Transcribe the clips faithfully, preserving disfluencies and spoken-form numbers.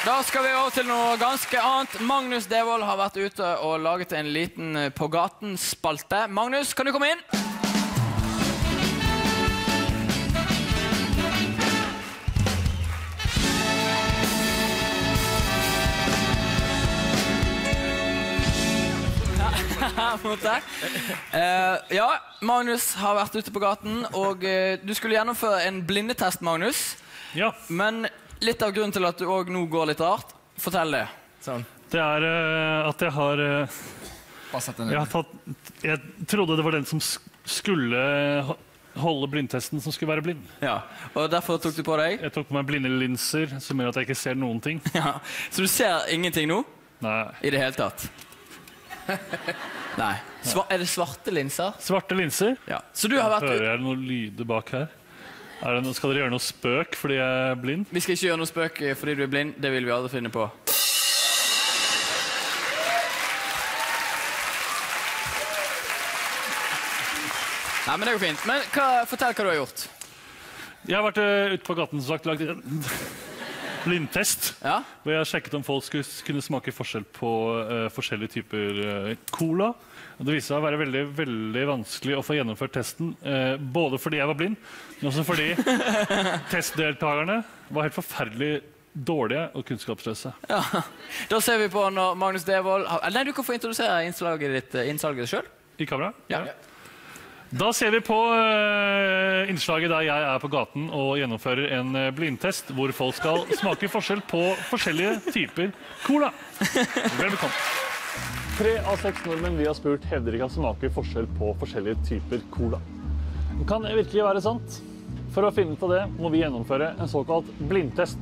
Da skal vi over til noe ganske annet. Magnus Devold har vært ute og laget en liten På gaten-spalte. Magnus, kan du komme inn? uh, ja, Magnus har vært ute på gaten, og uh, du skulle gjennomføre en blindetest, Magnus. Ja. Men litt av grunnen til at du også nå går litt rart, fortell det. Sånn. Det er uh, at jeg har, uh, jeg har tatt, jeg trodde det var den som skulle holde blindtesten som skulle være blind. Ja, og derfor tok du på deg? Jeg tok på meg blinde linser, som gjør at jeg ikke ser noen ting. Ja. Så du ser ingenting nå? Nei. I det hele tatt? Nei. Sva er det svarte linser? Svarte linser? Ja. Så du har vært... Hører jeg noen lyder bak her? Er det noe, skal dere gjøre noe spøk fordi jeg er blind? Vi skal ikke gjøre noe spøk fordi du er blind. Det vil vi aldri finne på. Nei, men det går fint. Men hva, fortell hva du har gjort. Jeg har vært uh, ute på gaten, som sagt, lagt en blindtest. Ja? Hvor jeg har sjekket om folk skulle kunne smake forskjell på uh, forskjellige typer uh, cola. Og det viste seg å være veldig, veldig vanskelig å få gjennomført testen, eh, både fordi jeg var blind, men også fordi testdeltakerne var helt forferdelig dårlige og kunnskapsløse. Ja. Da ser vi på når Magnus Devold... Nei, du kan få introdusere innslaget ditt, innsalget selv. I kamera? Ja. Da ser vi på uh, innslaget der jeg er på gaten og gjennomfører en uh, blindtest, hvor folk skal smake forskjell på forskjellige typer cola. Velkommen. Tre av seks nordmenn vi har spurt hevder ikke at smaker forskjell på forskjellige typer cola. Det kan virkelig være sant. For å finne ut av det må vi gjennomføre en såkalt blindtest.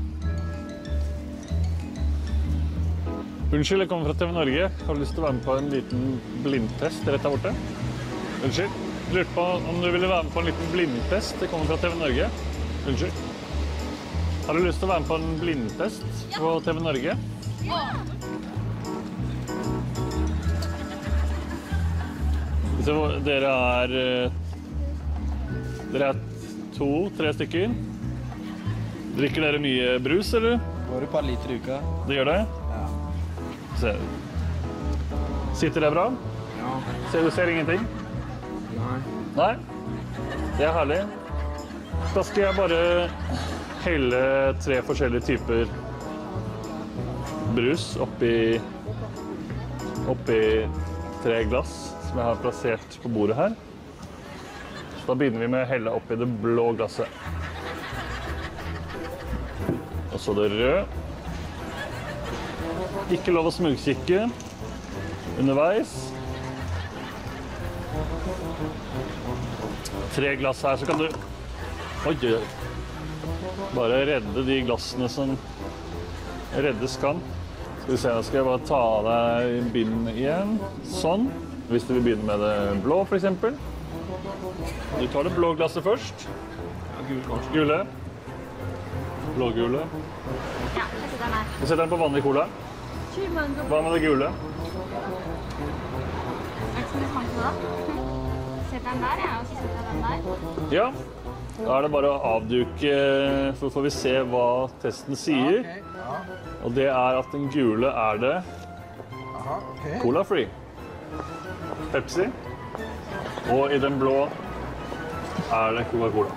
Unnskyld, jeg kommer fra T V Norge. Har du lyst til å være med på en liten blindtest rett der borte? Unnskyld. Jeg lurte på om du ville være med på en liten blindtest. Jeg kommer fra T V Norge. Unnskyld. Har du lyst til å være med på en blindtest på T V Norge? Ja. Så dere er Dere er to, tre stykker. Drikker dere mye brus, eller? Går et par liter i uka. Det gjør det? Ja. Se. Sitter det bra? Ja. Ser du ser ingenting? Nei. Nei? Det er herlig. Da skal jeg bare helle tre forskjellige typer brus oppi oppi tre glass som jeg har plassert på bordet her. Da begynner vi med å helle oppi det blå glasset. Og så det røde. Ikke lov å smugkikke underveis. Tre glass her, så kan du Oi, bare redde de glassene som reddes kan. Skal vi se, da skal jeg bare ta deg bind igjen. Sånn. Hvis du vil begynne med det blå, for eksempel. Du tar det blå glasset først. Gule. Blågule. Ja, jeg setter den her. Du setter den på vanlig cola. Hva med det gule? Er det som du smaker på da? Setter den der, ja, og så setter jeg den der. Ja. Da er det bare å avduke, for får vi se hva testen sier. Og det er at den gule er det Cola Free. Pepsi. Og i den blå er det Coca-Cola.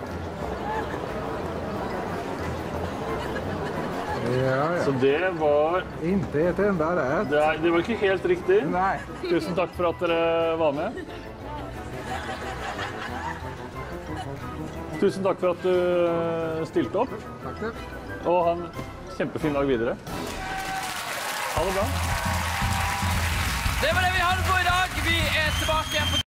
Ja, ja. Så det var... Inte ett enda rätt. Det, er, det var ikke helt riktig. Nei. Tusen takk for at dere var med. Tusen takk for at du stilte opp. Takk det. Og ha en kjempefin dag videre. Ha det bra. Det var det vi hadde på i dag. Vi er tilbake igjen på